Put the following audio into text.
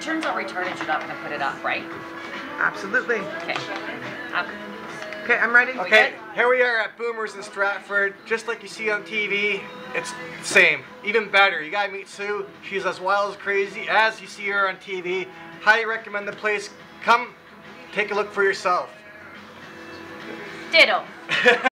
it turns out retarded, you're not going to put it up, right? Absolutely. Okay. Okay, I'm ready. Okay, here we are at Boomers in Stratford. Just like you see on TV, it's the same. Even better. You gotta meet Sue. She's as wild as crazy as you see her on TV. Highly recommend the place. Come, take a look for yourself. Ditto.